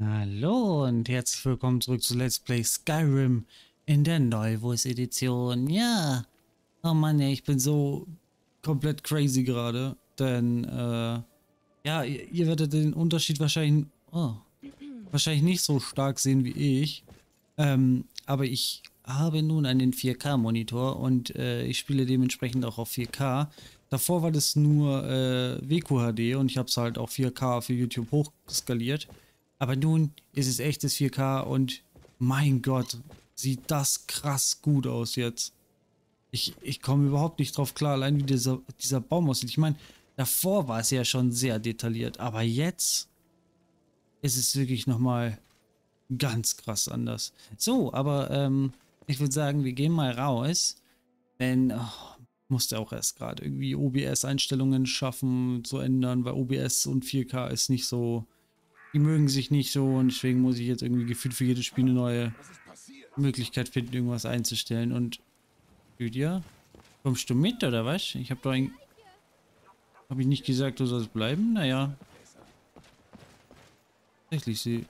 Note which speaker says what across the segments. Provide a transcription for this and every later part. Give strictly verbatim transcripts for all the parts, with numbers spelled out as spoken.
Speaker 1: Hallo und herzlich willkommen zurück zu Let's Play Skyrim in der Neuvos-Edition. Ja, oh Mann, ey, ich bin so komplett crazy gerade, denn äh, ja, ihr, ihr werdet den Unterschied wahrscheinlich, oh, wahrscheinlich nicht so stark sehen wie ich, ähm, aber ich habe nun einen vier K Monitor und äh, ich spiele dementsprechend auch auf vier K. Davor war das nur äh, W Q H D und ich habe es halt auf vier K für YouTube hochskaliert. Aber nun ist es echtes vier K und mein Gott, sieht das krass gut aus jetzt. Ich, ich komme überhaupt nicht drauf klar, allein wie dieser, dieser Baum aussieht. Ich meine, davor war es ja schon sehr detailliert, aber jetzt ist es wirklich nochmal ganz krass anders. So, aber ähm, ich würde sagen, wir gehen mal raus, denn oh, musste auch erst gerade irgendwie O B S-Einstellungen schaffen, zu ändern, weil O B S und vier K ist nicht so. Die mögen sich nicht so und deswegen muss ich jetzt irgendwie gefühlt für jedes Spiel eine neue Möglichkeit finden, irgendwas einzustellen. Und Lydia, kommst du mit oder was? Ich habe doch ein... Habe ich nicht gesagt, du sollst bleiben? Naja. Tatsächlich, sie...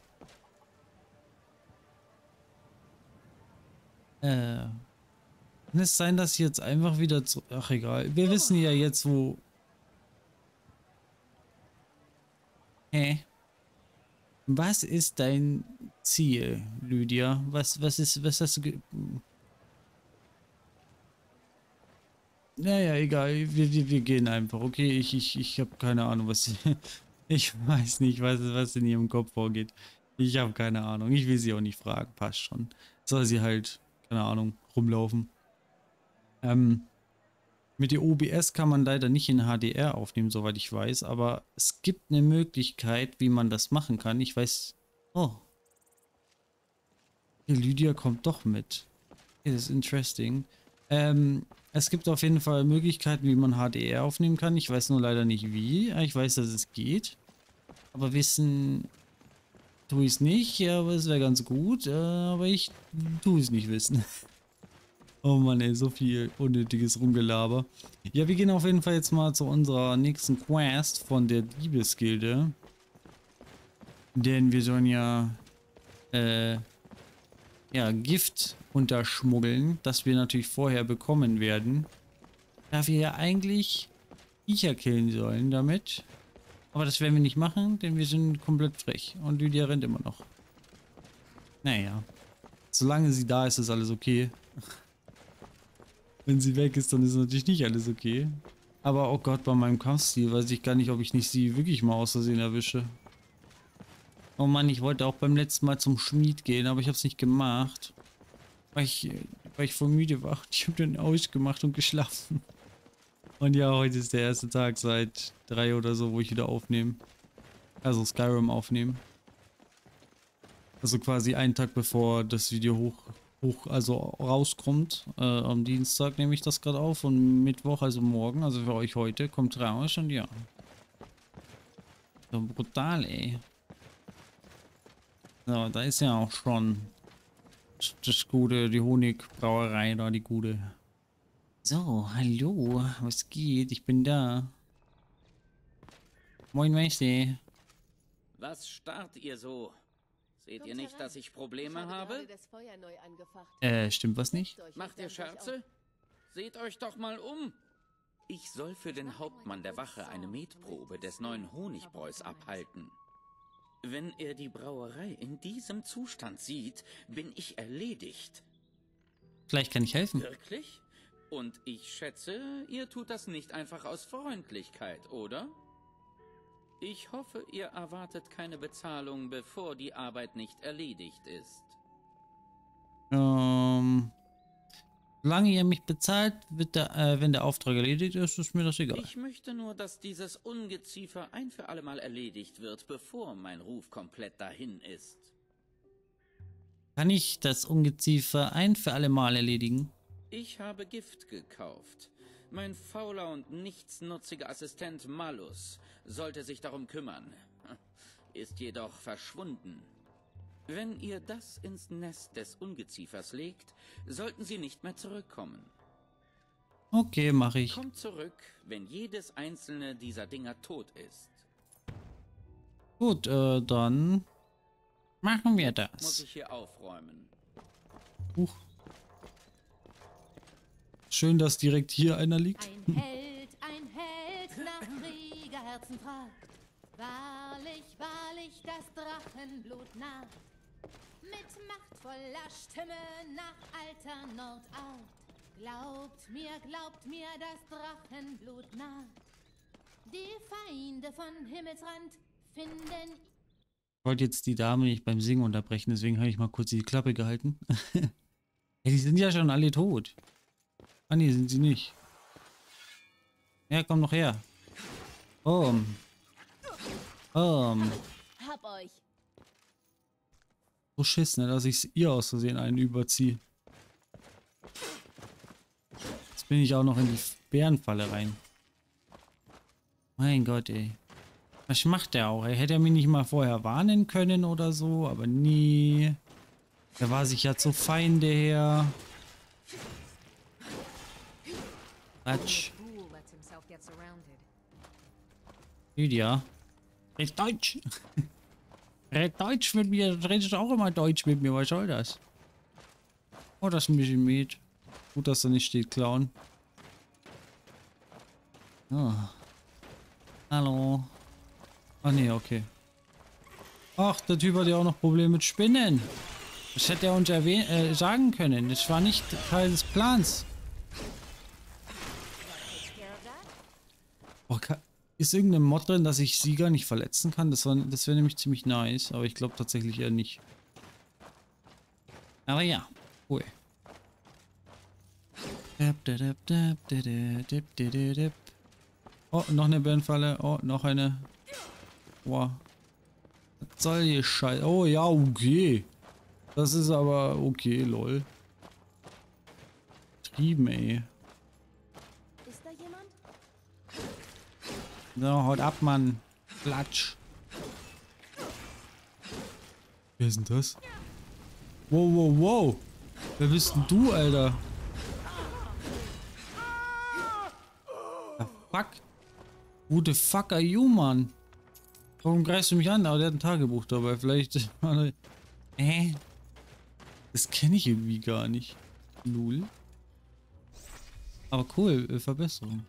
Speaker 1: Äh... Kann es sein, dass sie jetzt einfach wieder zu... Ach, egal. Wir wissen ja jetzt, wo... Hä? Was ist dein Ziel, Lydia? Was, was ist... Was hast du... Ge Naja, egal, wir, wir, wir gehen einfach, okay? Ich, ich, ich habe keine Ahnung, was sie, ich weiß nicht, was, was in ihrem Kopf vorgeht. Ich habe keine Ahnung, ich will sie auch nicht fragen, passt schon. Soll sie halt, keine Ahnung, rumlaufen. Ähm, mit der O B S kann man leider nicht in H D R aufnehmen, soweit ich weiß, aber es gibt eine Möglichkeit, wie man das machen kann. Ich weiß, oh, die Lydia kommt doch mit. Das ist interesting. Ähm, es gibt auf jeden Fall Möglichkeiten, wie man H D R aufnehmen kann. Ich weiß nur leider nicht wie. Ich weiß, dass es geht. Aber wissen tue ich es nicht. Ja, aber es wäre ganz gut. Äh, aber ich tue es nicht wissen. Oh Mann, ey, so viel unnötiges Rumgelaber. Ja, wir gehen auf jeden Fall jetzt mal zu unserer nächsten Quest von der Diebesgilde. Denn wir sollen ja, äh, ja, Gift unterschmuggeln, das wir natürlich vorher bekommen werden. Da wir ja eigentlich Viecher killen sollen damit. Aber das werden wir nicht machen, denn wir sind komplett frech. Und Lydia rennt immer noch. Naja. Solange sie da ist, ist alles okay. Wenn sie weg ist, dann ist natürlich nicht alles okay. Aber oh Gott, bei meinem Kampfstil weiß ich gar nicht, ob ich nicht sie wirklich mal aus Versehen erwische. Oh Mann, ich wollte auch beim letzten Mal zum Schmied gehen, aber ich habe es nicht gemacht. Weil ich, weil ich voll müde war. Ich habe dann ausgemacht und geschlafen. Und ja, heute ist der erste Tag seit drei oder so, wo ich wieder aufnehme. Also Skyrim aufnehmen. Also quasi einen Tag bevor das Video hoch, hoch also rauskommt. Äh, am Dienstag nehme ich das gerade auf und Mittwoch, also morgen, also für euch heute, kommt raus und ja. So brutal, ey. So, da ist ja auch schon das gute, die Honigbrauerei da, die gute. So, hallo, was geht? Ich bin da. Moin, Meister.
Speaker 2: Was starrt ihr so? Seht ihr nicht, dass ich Probleme habe?
Speaker 1: Äh, stimmt was nicht?
Speaker 2: Macht ihr Scherze? Seht euch doch mal um. Ich soll für den Hauptmann der Wache eine Metprobe des neuen Honigbräus abhalten. Wenn er die Brauerei in diesem Zustand sieht, bin ich erledigt.
Speaker 1: Vielleicht kann ich helfen.
Speaker 2: Wirklich? Und ich schätze, ihr tut das nicht einfach aus Freundlichkeit, oder? Ich hoffe, ihr erwartet keine Bezahlung, bevor die Arbeit nicht erledigt ist.
Speaker 1: Ähm, solange ihr mich bezahlt, wird der, äh, wenn der Auftrag erledigt ist, ist mir das egal.
Speaker 2: Ich möchte nur, dass dieses Ungeziefer ein für alle Mal erledigt wird, bevor mein Ruf komplett dahin ist.
Speaker 1: Kann ich das Ungeziefer ein für alle Mal erledigen?
Speaker 2: Ich habe Gift gekauft. Mein fauler und nichtsnutziger Assistent Malus sollte sich darum kümmern, ist jedoch verschwunden. Wenn ihr das ins Nest des Ungeziefers legt, sollten sie nicht mehr zurückkommen.
Speaker 1: Okay, mache ich.
Speaker 2: Kommt zurück, wenn jedes einzelne dieser Dinger tot ist.
Speaker 1: Gut, äh, dann Machen wir
Speaker 2: Muss
Speaker 1: das.
Speaker 2: ich hier aufräumen.
Speaker 1: Huch. Schön, dass direkt hier einer liegt.
Speaker 3: Ein Held, ein Held nach Kriegerherzen fragt. Wahrlich, wahrlich, das Drachenblut naht. Mit machtvoller Stimme nach alter Nordart. Glaubt mir, glaubt mir, das Drachenblut naht. Die Feinde von Himmelsrand finden...
Speaker 1: Ich wollte jetzt die Dame nicht beim Singen unterbrechen, deswegen habe ich mal kurz die Klappe gehalten. Ja, die sind ja schon alle tot. Ah, nee, sind sie nicht. Ja, komm noch her. Um. Um.
Speaker 3: Hab euch.
Speaker 1: So Schiss, ne, dass ich ihr aus Versehen einen überziehe. Jetzt bin ich auch noch in die Bärenfalle rein. Mein Gott, ey. Was macht der auch? Ey? Hätte er mich nicht mal vorher warnen können oder so, aber nie. Er war sich ja zu Feinde her. Quatsch. Lydia. Red Deutsch. Red Deutsch mit mir. Du redest auch immer Deutsch mit mir. Was soll das? Oh, das ist ein bisschen Met. Gut, dass da nicht steht Clown. Oh. Hallo. Ah, nee, okay. Ach, der Typ hat ja auch noch Probleme mit Spinnen. Das hätte er uns erwähnen, äh, sagen können. Das war nicht Teil des Plans. Oh, ist irgendeine Mod drin, dass ich sie gar nicht verletzen kann? Das, war, das wäre nämlich ziemlich nice, aber ich glaube tatsächlich eher nicht. Aber ja, cool. Oh, noch eine Bärenfalle. Oh, noch eine. Wow. Was soll hier Scheiße? Oh ja, okay. Das ist aber okay, lol. Trieben, ey.
Speaker 3: Ist da jemand?
Speaker 1: So, haut ab, Mann. Klatsch. Wer ist denn das? Wow, wow, wow. Wer bist denn du, Alter? The fuck? Who the fuck are you, Mann? Warum greifst du mich an? Aber der hat ein Tagebuch dabei. Vielleicht... Äh? Das kenne ich irgendwie gar nicht. Null. Aber cool, äh, Verbesserung.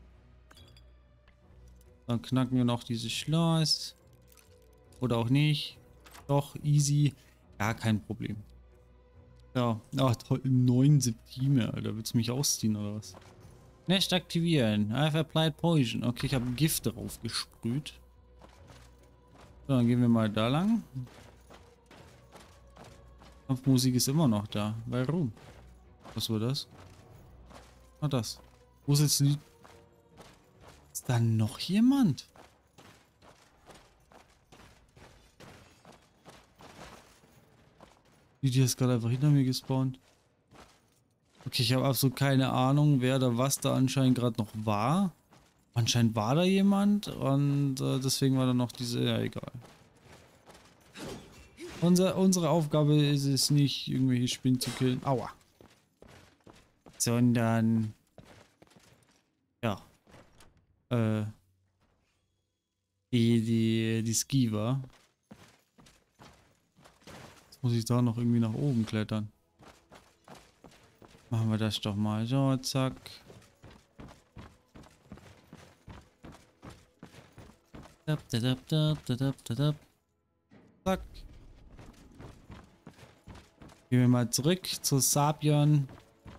Speaker 1: Dann knacken wir noch dieses Schloss. Oder auch nicht. Doch, easy. Gar kein Problem. Ja, ach toll, neun Septime, Alter. Willst du mich ausziehen oder was? Nest aktivieren. I've applied poison. Okay, ich habe Gift drauf gesprüht. So, dann gehen wir mal da lang. Kampfmusik ist immer noch da. Warum? Was war das? Ah, das. Wo ist jetzt die... Ist da noch jemand? Die ist gerade einfach hinter mir gespawnt. Okay, ich habe absolut keine Ahnung, wer da was da anscheinend gerade noch war. Anscheinend war da jemand und äh, deswegen war da noch diese... Ja, egal. Unser, unsere Aufgabe ist es nicht, irgendwelche Spinnen zu killen. Aua. Sondern... Ja. Äh... Die, die, die Skiver. Jetzt muss ich da noch irgendwie nach oben klettern. Machen wir das doch mal. So, zack. Dab, dab, dab, dab, dab, dab. Zack. Gehen wir mal zurück zu Sabian.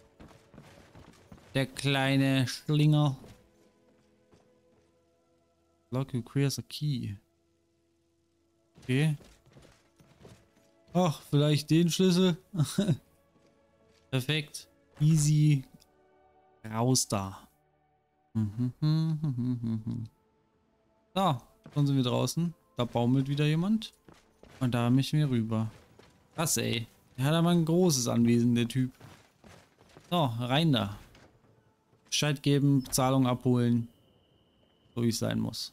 Speaker 1: Der kleine Schlinger. Lock requires a key. Okay. Ach, vielleicht den Schlüssel. Perfekt. Easy. Raus da. So, dann sind wir draußen. Da baumelt wieder jemand. Und da müssen wir rüber. Krass, ey. Der hat aber ein großes Anwesen, der Typ. So, rein da. Bescheid geben, Bezahlung abholen. So wie es sein muss.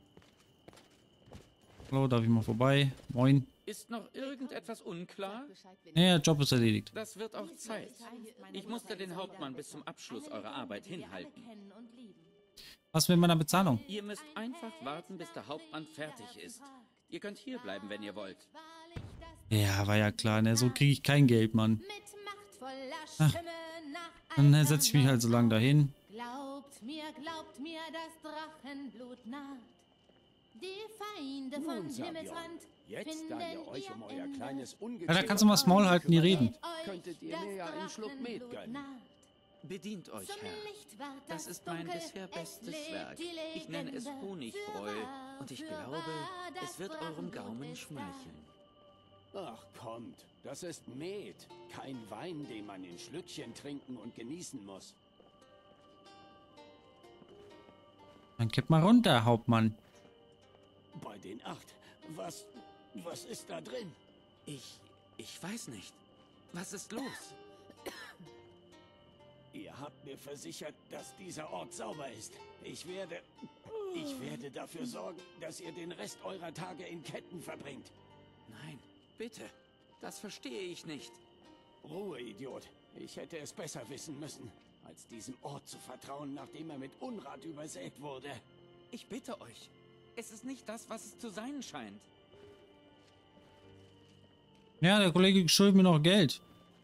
Speaker 1: Hallo, darf ich mal vorbei? Moin.
Speaker 2: Ist noch irgendetwas unklar?
Speaker 1: Ja, Job ist erledigt.
Speaker 2: Das wird auch Zeit. Ich musste den Hauptmann bis zum Abschluss eurer Arbeit hinhalten.
Speaker 1: Was mit meiner Bezahlung?
Speaker 2: Ihr müsst einfach warten, bis der Hauptmann fertig ist. Ihr könnt hier bleiben, wenn ihr wollt.
Speaker 1: Ja, war ja klar, ne? So kriege ich kein Geld, Mann.
Speaker 3: Mit machtvoller
Speaker 1: Ach,
Speaker 3: Stimme nach
Speaker 1: dann setze ich mich halt so lange dahin.
Speaker 3: Glaubt mir, glaubt mir, das Drachenblut naht. Die Feinde von
Speaker 4: Nun, Sabion,
Speaker 3: Himmelsrand
Speaker 4: jetzt,
Speaker 3: finden
Speaker 4: da ihr euch um euer
Speaker 3: Ende.
Speaker 4: kleines
Speaker 1: Ja,
Speaker 4: Ungeziefer
Speaker 1: da kannst du mal das Maul halten, die reden.
Speaker 3: Euch
Speaker 4: Könntet ihr
Speaker 3: das
Speaker 4: mir ja einen Schluck Met
Speaker 3: Drachenblut
Speaker 4: gönnen?
Speaker 3: naht.
Speaker 2: Bedient euch,
Speaker 3: Zum
Speaker 2: Herr.
Speaker 3: Licht ward
Speaker 2: Das ist mein
Speaker 3: Dunkel,
Speaker 2: bisher
Speaker 3: es
Speaker 2: bestes
Speaker 3: lebt
Speaker 2: Werk.
Speaker 3: die
Speaker 2: Ich nenne es
Speaker 3: Legende.
Speaker 2: Honigbräu
Speaker 3: Fürwahr,
Speaker 2: und ich
Speaker 3: fürwahr,
Speaker 2: glaube,
Speaker 3: das
Speaker 2: es wird eurem
Speaker 3: Drachenblut
Speaker 2: Gaumen
Speaker 3: ist da.
Speaker 2: schmeicheln.
Speaker 4: Ach kommt, das ist Met, kein Wein, den man in Schlückchen trinken und genießen muss.
Speaker 1: Dann kipp mal runter, Hauptmann.
Speaker 4: Bei den acht, was, was ist da drin?
Speaker 2: Ich, ich weiß nicht. Was ist los?
Speaker 4: Ihr habt mir versichert, dass dieser Ort sauber ist. Ich werde, ich werde dafür sorgen, dass ihr den Rest eurer Tage in Ketten verbringt.
Speaker 2: Nein, bitte. Das verstehe ich nicht.
Speaker 4: Ruhe, Idiot. Ich hätte es besser wissen müssen, als diesem Ort zu vertrauen, nachdem er mit Unrat übersät wurde.
Speaker 2: Ich bitte euch. Es ist nicht das, was es zu sein scheint.
Speaker 1: Ja, der Kollege schuldet mir noch Geld.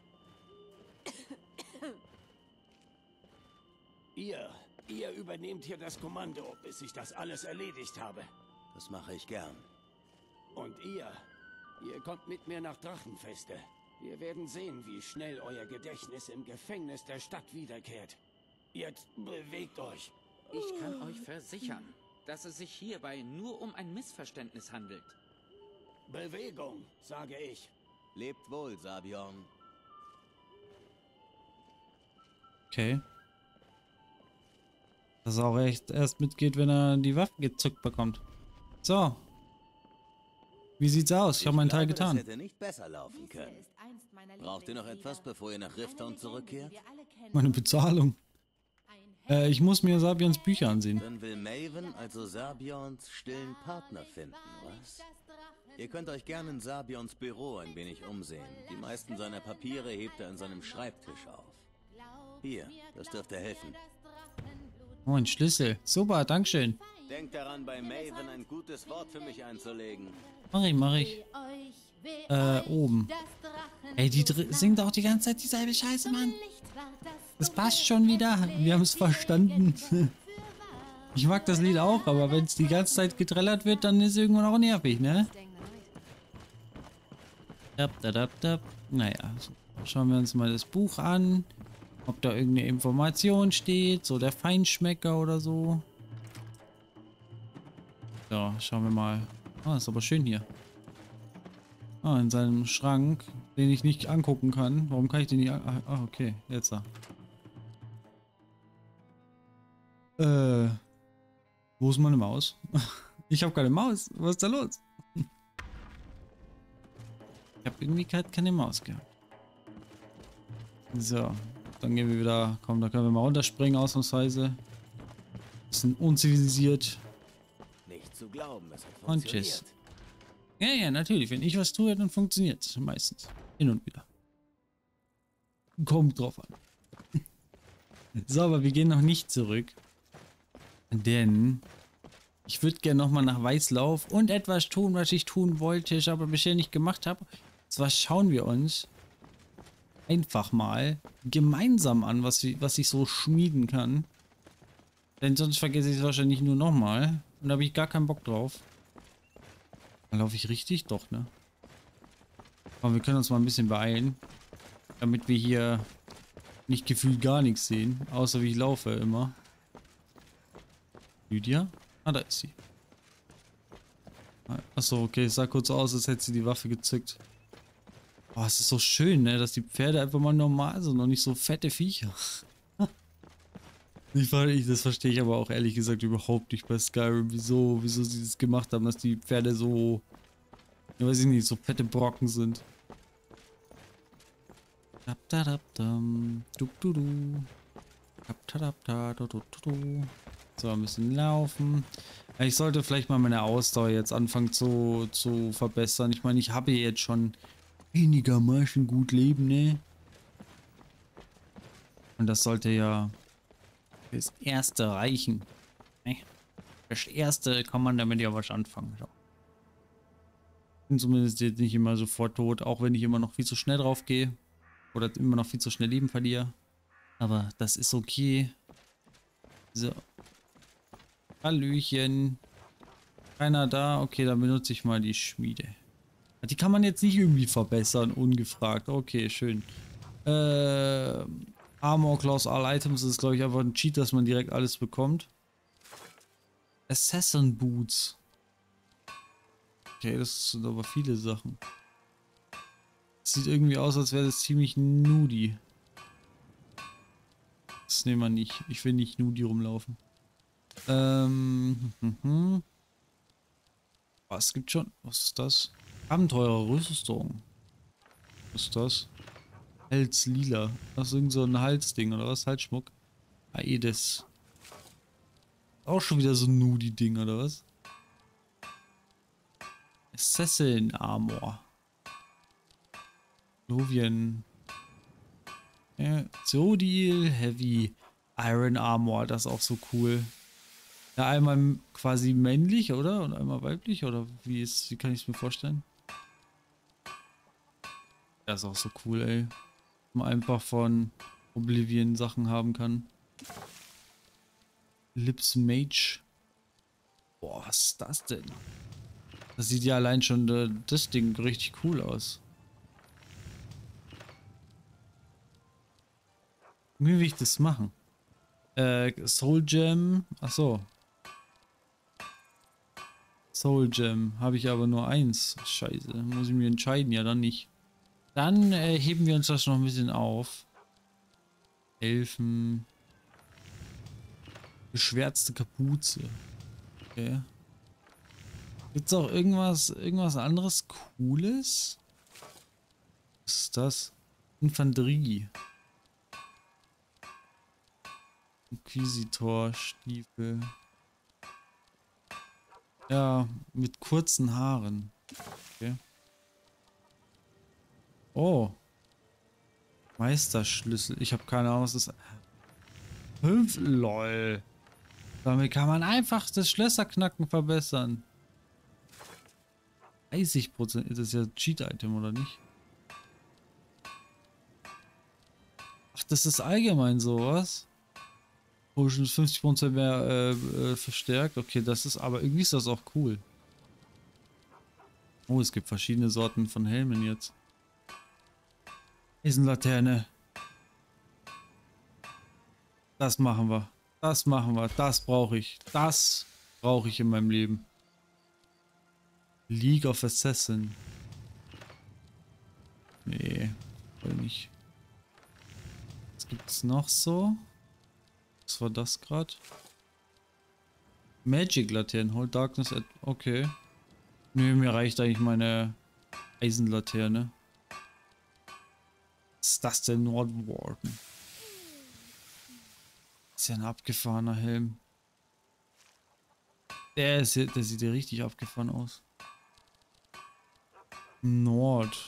Speaker 4: Ihr, ihr übernehmt hier das Kommando, bis ich das alles erledigt habe.
Speaker 5: Das mache ich gern.
Speaker 4: Und ihr, ihr kommt mit mir nach Drachenfeste. Wir werden sehen, wie schnell euer Gedächtnis im Gefängnis der Stadt wiederkehrt. Jetzt bewegt euch.
Speaker 2: Ich kann euch versichern, dass es sich hierbei nur um ein Missverständnis handelt.
Speaker 4: Bewegung, sage ich.
Speaker 5: Lebt wohl, Sabion.
Speaker 1: Okay. Dass er auch echt erst mitgeht, wenn er die Waffe gezückt bekommt. So. Wie sieht's aus? Ich habe meinen Teil
Speaker 5: glaube,
Speaker 1: getan.
Speaker 5: Das hätte nicht besser laufen
Speaker 3: Dies hier
Speaker 5: können.
Speaker 3: ist einst meiner
Speaker 5: Braucht ihr noch etwas,
Speaker 3: Lieblingslieder.
Speaker 5: bevor ihr nach Rifton
Speaker 3: Eine Legende,
Speaker 5: zurückkehrt?
Speaker 3: die wir alle kennen.
Speaker 1: Meine Bezahlung.
Speaker 3: Ein
Speaker 1: Äh, ich muss mir Sabions Bücher ansehen.
Speaker 5: Dann will Maven also Sabions stillen Partner finden, was? Ihr könnt euch gerne in Sabions Büro ein wenig umsehen. Die meisten seiner Papiere hebt er an seinem Schreibtisch auf. Hier, das dürfte helfen.
Speaker 1: Oh, ein Schlüssel. Super, dankeschön.
Speaker 5: Denkt daran, bei Maven ein gutes Wort für mich einzulegen.
Speaker 1: Mach ich, mach ich. Äh, oben. Ey, die dr- singt auch die ganze Zeit dieselbe Scheiße, Mann. Das passt schon wieder. Wir haben es verstanden. Ich mag das Lied auch, aber wenn es die ganze Zeit getrellert wird, dann ist es irgendwann auch nervig, ne? Dab, dab, dab, dab. Naja, schauen wir uns mal das Buch an. Ob da irgendeine Information steht, so der Feinschmecker oder so. So, schauen wir mal. Ah, ist aber schön hier. Ah, in seinem Schrank, den ich nicht angucken kann. Warum kann ich den nicht an... Ah, okay, jetzt da. Äh, wo ist meine Maus? Ich habe keine Maus. Was ist da los? Ich habe irgendwie gerade keine Maus gehabt. So, dann gehen wir wieder... Komm, da können wir mal runterspringen, ausnahmsweise. Bisschen unzivilisiert.
Speaker 5: Nicht zu glauben, es hat
Speaker 1: Und
Speaker 5: funktioniert.
Speaker 1: tschüss. Ja, ja, natürlich. Wenn ich was tue, dann funktioniert es meistens. Hin und wieder. Kommt drauf an. So, aber wir gehen noch nicht zurück. Denn ich würde gerne nochmal nach Weißlauf und etwas tun, was ich tun wollte, ich aber bisher nicht gemacht habe. Zwar schauen wir uns einfach mal gemeinsam an, was, was ich so schmieden kann. Denn sonst vergesse ich es wahrscheinlich nur nochmal. Und da habe ich gar keinen Bock drauf. Dann laufe ich richtig? Doch, ne? Aber wir können uns mal ein bisschen beeilen. Damit wir hier nicht gefühlt gar nichts sehen. Außer wie ich laufe immer. Lydia? Ah, da ist sie. Achso, okay. Es sah kurz aus, als hätte sie die Waffe gezückt. Boah, es ist so schön, ne? Dass die Pferde einfach mal normal sind und nicht so fette Viecher. Ich, ich, das verstehe ich aber auch ehrlich gesagt überhaupt nicht bei Skyrim, wieso, wieso sie das gemacht haben, dass die Pferde so, ich weiß ich nicht, so fette Brocken sind. So, ein bisschen laufen. Ich sollte vielleicht mal meine Ausdauer jetzt anfangen zu, zu verbessern. Ich meine, ich habe jetzt schon einigermaßen gut leben, ne? Und das sollte ja das erste reichen. Das erste kann man damit ja was anfangen. So. Bin zumindest jetzt nicht immer sofort tot, auch wenn ich immer noch viel zu schnell drauf gehe. Oder immer noch viel zu schnell Leben verliere. Aber das ist okay. So. Hallöchen. Keiner da. Okay, dann benutze ich mal die Schmiede. Die kann man jetzt nicht irgendwie verbessern, ungefragt. Okay, schön. Äh, Armor Class All Items ist, glaube ich, einfach ein Cheat, dass man direkt alles bekommt. Assassin Boots. Okay, das sind aber viele Sachen. Das sieht irgendwie aus, als wäre das ziemlich nudie. Das nehmen wir nicht. Ich will nicht nudie rumlaufen. Ähm, hm, hm. Was gibt schon? Was ist das? Abenteurer-Rüstung. Was ist das? Hals lila. Das ist irgend so ein Halsding oder was? Halsschmuck. Aedes. Auch schon wieder so ein Nudie-Ding oder was? Assassin Armor. Lovien. Ja, Zodiel Heavy Iron Armor. Das ist auch so cool. Ja, einmal quasi männlich, oder? Und einmal weiblich? Oder wie ist, wie kann ich es mir vorstellen? Das ist auch so cool, ey. Man einfach von Oblivion Sachen haben kann. Lips Mage. Boah, was ist das denn? Das sieht ja allein schon äh, das Ding richtig cool aus. Wie will ich das machen? Äh, Soul Gem. Achso. Soul Gem. Habe ich aber nur eins. Scheiße. Muss ich mir entscheiden? Ja, dann nicht. Dann äh, heben wir uns das noch ein bisschen auf. Elfen. Geschwärzte Kapuze. Okay. Gibt's auch irgendwas, irgendwas anderes Cooles? Was ist das? Infanterie. Inquisitor, Stiefel. Ja, mit kurzen Haaren. Okay. Oh. Meisterschlüssel. Ich habe keine Ahnung, was das ist. Fünf. Lol. Damit kann man einfach das Schlösserknacken verbessern. dreißig Prozent. Ist das ja Cheat-Item, oder nicht? Ach, das ist allgemein sowas. Potions fünfzig Prozent mehr äh, äh, verstärkt. Okay, das ist, aber irgendwie ist das auch cool. Oh, es gibt verschiedene Sorten von Helmen jetzt. Eisenlaterne. Das machen wir. Das machen wir. Das brauche ich. Das brauche ich in meinem Leben. League of Assassin. Nee, voll nicht. Was gibt es noch so? Was war das gerade? Magic Laternen. Hold Darkness at... Okay. Nö, mir reicht eigentlich meine Eisenlaterne. Was ist das denn? Nordwarden. Das ist ja ein abgefahrener Helm. Der, ist, der sieht ja richtig abgefahren aus. Nord.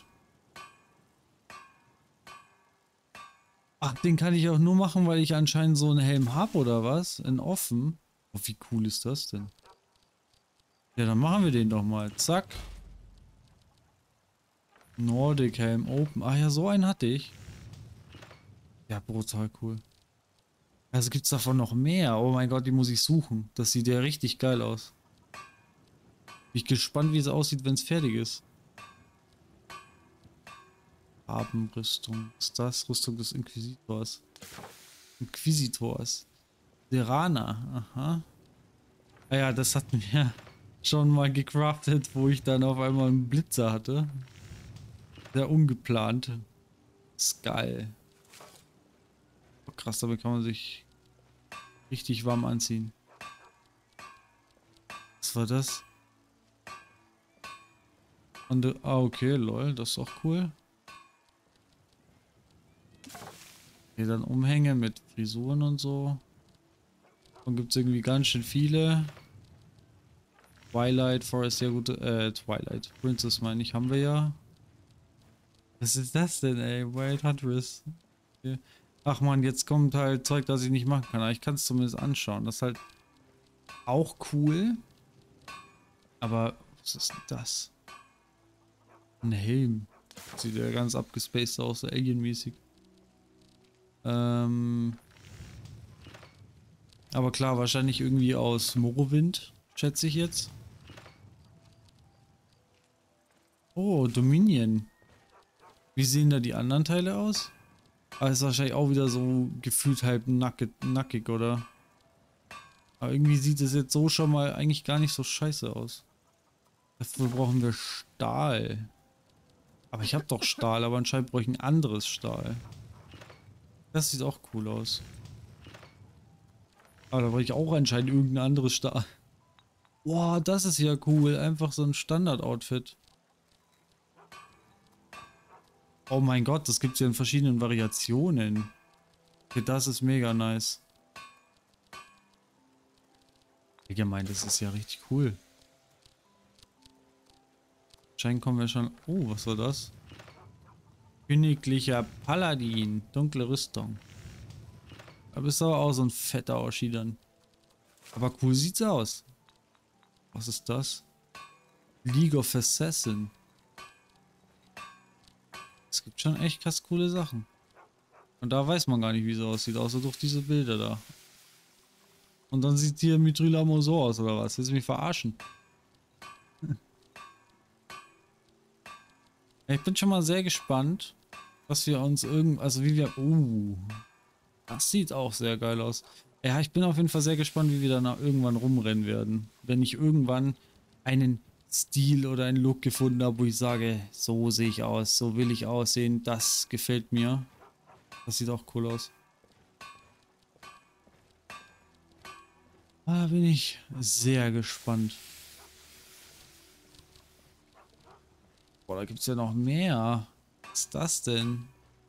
Speaker 1: Ach, den kann ich auch nur machen, weil ich anscheinend so einen Helm habe, oder was? In offen. Oh, wie cool ist das denn? Ja, dann machen wir den doch mal. Zack. Nordic Helm Open. Ach ja, so einen hatte ich. Ja, brutal cool. Also gibt es davon noch mehr. Oh mein Gott, die muss ich suchen. Das sieht ja richtig geil aus. Bin ich gespannt, wie es aussieht, wenn es fertig ist. Farbenrüstung. Was ist das? Rüstung des Inquisitors. Inquisitors. Serana. Aha. Ah ja, das hatten wir schon mal gecraftet, wo ich dann auf einmal einen Blitzer hatte. Sehr ungeplant. Ist geil. Oh, krass, damit kann man sich richtig warm anziehen. Was war das? Und, ah, okay, lol, das ist auch cool. Okay, dann Umhänge mit Frisuren und so. Und gibt es irgendwie ganz schön viele. Twilight Forest, ja gut, äh, Twilight Princess meine ich, haben wir ja. Was ist das denn, ey? Wild Huntress. Okay. Ach man, jetzt kommt halt Zeug, das ich nicht machen kann. Aber ich kann es zumindest anschauen. Das ist halt auch cool. Aber was ist denn das? Ein Helm. Sieht ja ganz abgespaced aus, so alienmäßig. Ähm. Aber klar, wahrscheinlich irgendwie aus Morrowind, schätze ich jetzt. Oh, Dominion. Wie sehen da die anderen Teile aus? Aber ist wahrscheinlich auch wieder so gefühlt halb nackig, nackig, oder? Aber irgendwie sieht es jetzt so schon mal eigentlich gar nicht so scheiße aus. Dafür brauchen wir Stahl. Aber ich habe doch Stahl, aber anscheinend brauche ich ein anderes Stahl. Das sieht auch cool aus. Aber da brauche ich auch anscheinend irgendein anderes Stahl. Boah, das ist ja cool. Einfach so ein Standard-Outfit. Oh mein Gott, das gibt es ja in verschiedenen Variationen. Okay, das ist mega nice. Ich meine, das ist ja richtig cool. Anscheinend kommen wir schon... Oh, was war das? Königlicher Paladin. Dunkle Rüstung. Da bist du aber auch so ein fetter Oschi dann. Aber cool sieht's aus. Was ist das? League of Assassin. Es gibt schon echt krass coole Sachen. Und da weiß man gar nicht, wie es aussieht, außer durch diese Bilder da. Und dann sieht hier Mithril so aus, oder was? Willst du mich verarschen? Ich bin schon mal sehr gespannt, was wir uns irgend... Also wie wir... Uh, das sieht auch sehr geil aus. Ja, ich bin auf jeden Fall sehr gespannt, wie wir danach irgendwann rumrennen werden. Wenn ich irgendwann einen Stil oder einen Look gefunden habe, wo ich sage, so sehe ich aus, so will ich aussehen, das gefällt mir. Das sieht auch cool aus. Da bin ich sehr gespannt. Boah, da gibt es ja noch mehr. Was ist das denn?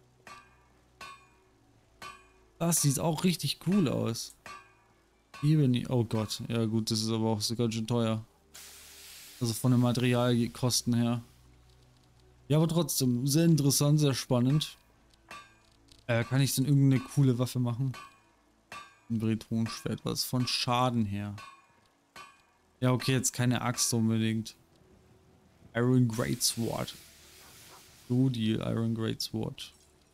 Speaker 1: Das sieht auch richtig cool aus. Ebony. Oh Gott. Ja gut, das ist aber auch so ganz schön teuer. Also von den Materialkosten her. Ja, aber trotzdem sehr interessant, sehr spannend. Äh, kann ich denn irgendeine coole Waffe machen? Ein Bretonschwert, was von Schaden her. Ja, okay, jetzt keine Axt unbedingt. Iron Greatsword. So deal, Iron Greatsword.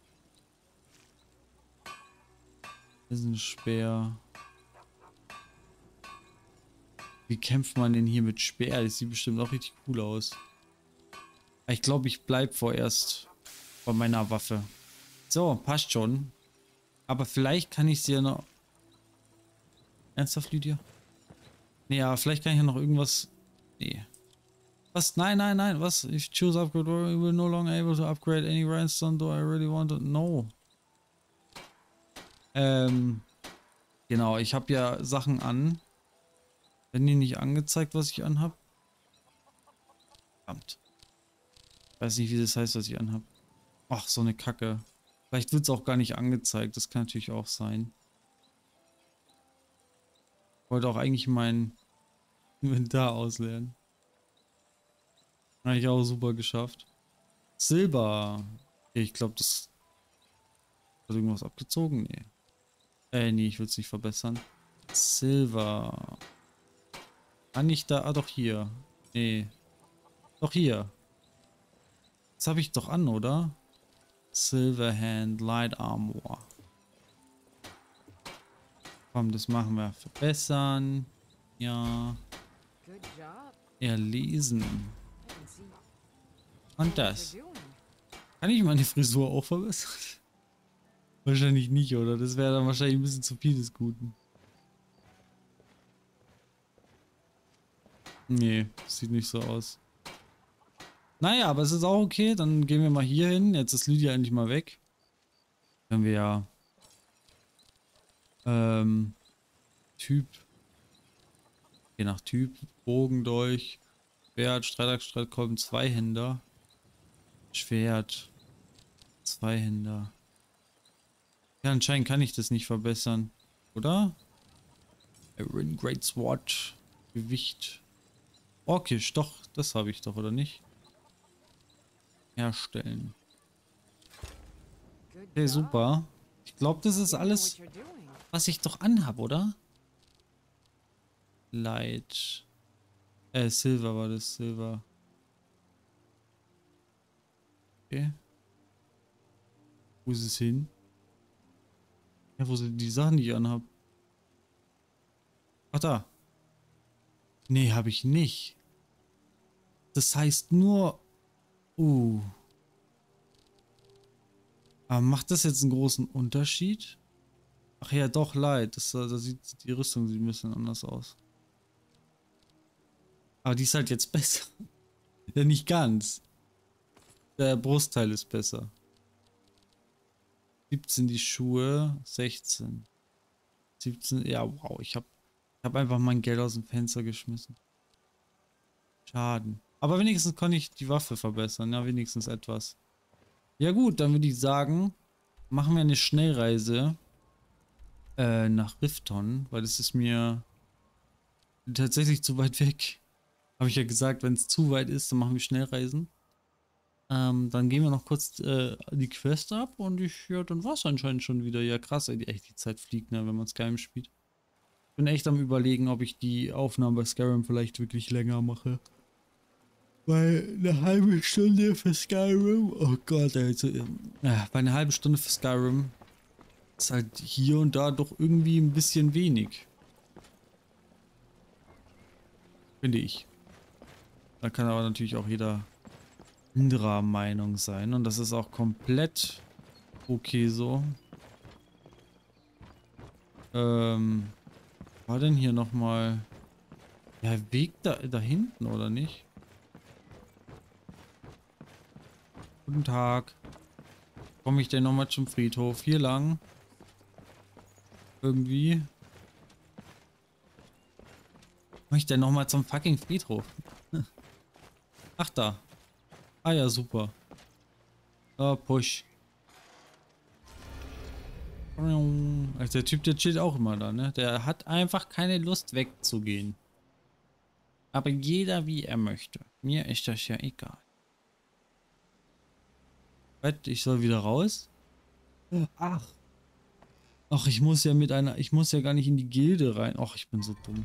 Speaker 1: Das ist ein Speer. Wie kämpft man denn hier mit Speer? Das sieht bestimmt auch richtig cool aus. Ich glaube, ich bleib vorerst bei meiner Waffe. So, passt schon. Aber vielleicht kann ich sie ja noch... Ernsthaft, Lydia? Nee, ja, vielleicht kann ich ja noch irgendwas... Nee. Was? Nein, nein, nein. Was? If choose upgrade or you will no longer able to upgrade any rhinestone, do I really want to... No. Ähm... Genau, ich habe ja Sachen an. Werden die nicht angezeigt, was ich anhab? Verdammt. Ich weiß nicht, wie das heißt, was ich anhab. Ach, so eine Kacke. Vielleicht wird es auch gar nicht angezeigt. Das kann natürlich auch sein. Ich wollte auch eigentlich mein Inventar ausleeren. Habe ich auch super geschafft. Silber. Okay, ich glaube, das... Hat irgendwas abgezogen? Nee. Äh, nee, ich will es nicht verbessern. Silber. Kann ich da... Ah, doch hier. Nee. Doch hier. Das habe ich doch an, oder? Silverhand Light Armor. Komm, das machen wir. Verbessern. Ja. Erlesen. Und das. Kann ich meine Frisur auch verbessern? Wahrscheinlich nicht, oder? Das wäre dann wahrscheinlich ein bisschen zu viel des Guten. Nee, sieht nicht so aus. Naja, aber es ist auch okay. Dann gehen wir mal hier hin. Jetzt ist Lydia endlich mal weg. Können wir ja... Ähm... Typ... Je nach Typ. Bogendolch. Schwert, Streitaxt, Streitkolben, Zweihänder. Schwert. Zweihänder. Ja, anscheinend kann ich das nicht verbessern. Oder? Iron Greatsword. Gewicht. Orkisch, doch. Das habe ich doch, oder nicht? Herstellen. Okay, super. Ich glaube, das ist alles, was ich doch anhab, oder? Light. Äh, Silver war das, Silver. Okay. Wo ist es hin? Ja, wo sind die Sachen, die ich anhab? Ach, da. Nee, habe ich nicht. Das heißt nur... Uh. Aber macht das jetzt einen großen Unterschied? Ach ja, doch, leid. Das, da sieht die Rüstung sieht ein bisschen anders aus. Aber die ist halt jetzt besser. Ja, nicht ganz. Der Brustteil ist besser. siebzehn die Schuhe, sechzehn. siebzehn, ja, wow, ich habe ich hab einfach mein Geld aus dem Fenster geschmissen. Schaden. Aber wenigstens konnte ich die Waffe verbessern, ja, wenigstens etwas. Ja gut, dann würde ich sagen, machen wir eine Schnellreise äh, nach Rifton, weil das ist mir tatsächlich zu weit weg. Habe ich ja gesagt, wenn es zu weit ist, dann machen wir Schnellreisen. Ähm, dann gehen wir noch kurz äh, die Quest ab und ich, ja, dann war es anscheinend schon wieder. Ja, krass, ey, die, echt, die Zeit fliegt, ne, wenn man Skyrim spielt. Ich bin echt am Überlegen, ob ich die Aufnahmen bei Skyrim vielleicht wirklich länger mache. Weil eine halbe Stunde für Skyrim, oh Gott, also, ja, bei einer halben Stunde für Skyrim ist halt hier und da doch irgendwie ein bisschen wenig. Finde ich. Da kann aber natürlich auch jeder anderer Meinung sein und das ist auch komplett okay so. Ähm, war denn hier nochmal der Weg da, da hinten oder nicht? Guten Tag. Komme ich denn nochmal zum Friedhof? Hier lang. Irgendwie. Komme ich denn nochmal zum fucking Friedhof? Ach da. Ah ja, super. Ah, push. Also der Typ, der chillt auch immer da, ne? Der hat einfach keine Lust wegzugehen. Aber jeder wie er möchte. Mir ist das ja egal. Was? Ich soll wieder raus? Ach. Ach, ich muss ja mit einer... Ich muss ja gar nicht in die Gilde rein. Ach, ich bin so dumm.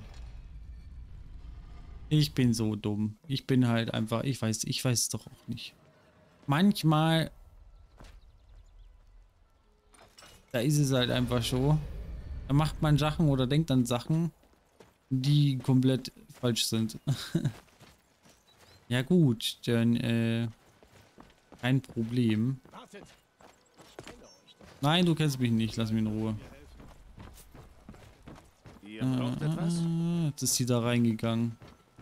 Speaker 1: Ich bin so dumm. Ich bin halt einfach... Ich weiß, ich weiß es doch auch nicht. Manchmal... Da ist es halt einfach so. Da macht man Sachen oder denkt an Sachen, die komplett falsch sind. Ja gut, dann äh... kein Problem. Nein, du kennst mich nicht. Lass mich in Ruhe.
Speaker 6: Ihr braucht etwas?
Speaker 1: Äh, jetzt ist sie da reingegangen.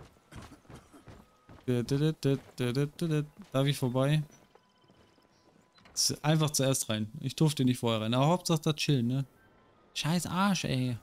Speaker 1: Darf ich vorbei? Einfach zuerst rein. Ich durfte nicht vorher rein. Aber Hauptsache da chillen, ne? Scheiß Arsch, ey.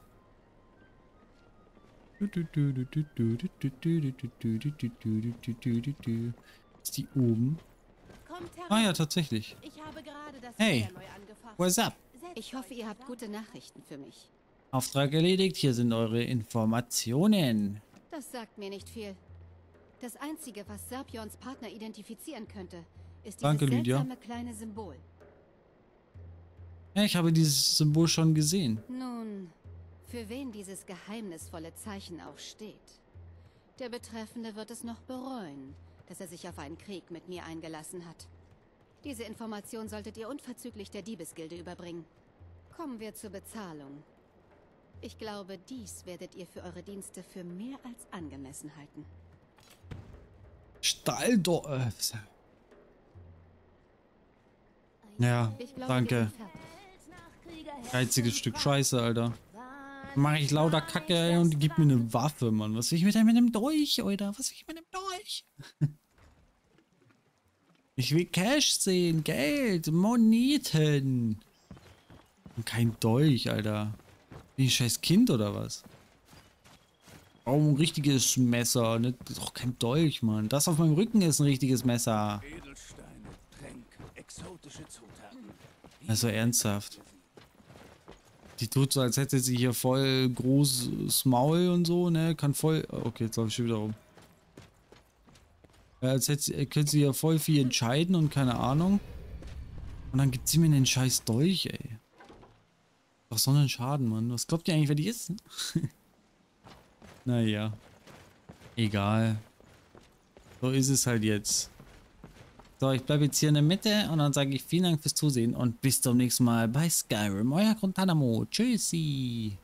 Speaker 1: Ist die oben? Ah ja, tatsächlich.
Speaker 3: Ich habe gerade das
Speaker 1: Hey,
Speaker 3: Feuer neu angefasst.
Speaker 1: what's up?
Speaker 7: Ich hoffe, ihr habt gute Nachrichten für mich.
Speaker 1: Auftrag erledigt, hier sind eure Informationen.
Speaker 7: Das sagt mir nicht viel. Das Einzige, was Serpions Partner identifizieren könnte, ist dieses
Speaker 1: Danke, Lydia.
Speaker 7: seltsame kleine Symbol.
Speaker 1: Ja, ich habe dieses Symbol schon gesehen.
Speaker 7: Nun, für wen dieses geheimnisvolle Zeichen auch steht. Der Betreffende wird es noch bereuen, dass er sich auf einen Krieg mit mir eingelassen hat. Diese Information solltet ihr unverzüglich der Diebesgilde überbringen. Kommen wir zur Bezahlung. Ich glaube, dies werdet ihr für eure Dienste für mehr als angemessen halten.
Speaker 1: Stahldorf. Ja,
Speaker 7: Ich glaube,
Speaker 1: danke.
Speaker 7: wir sind fertig.
Speaker 1: Geiziges Stück Scheiße, Alter. Mach ich lauter Kacke, ey, und die gibt mir eine Waffe, Mann. Was will ich mit dem mit dem Dolch, Alter? Was will ich mit dem Dolch? Ich will Cash sehen, Geld, Moneten. Und kein Dolch, Alter. Bin ich ein scheiß Kind oder was? Oh, ein richtiges Messer, ne? Doch kein Dolch, Mann. Das auf meinem Rücken ist ein richtiges Messer.
Speaker 6: Edelsteine, Tränke, exotische Zutaten.
Speaker 1: Also ernsthaft. Die tut so, als hätte sie hier voll großes Maul und so, ne? Kann voll... Okay, jetzt laufe ich schon wieder rum. Ja, als hätte sie, könnte sie ja voll viel entscheiden und keine Ahnung. Und dann gibt sie mir einen scheiß Dolch, ey. Doch so einen Schaden, Mann. Was glaubt ihr eigentlich, wer die ist? Naja. Egal. So ist es halt jetzt. So, ich bleibe jetzt hier in der Mitte und dann sage ich vielen Dank fürs Zusehen und bis zum nächsten Mal bei Skyrim. Euer Guantanamo. Tschüssi.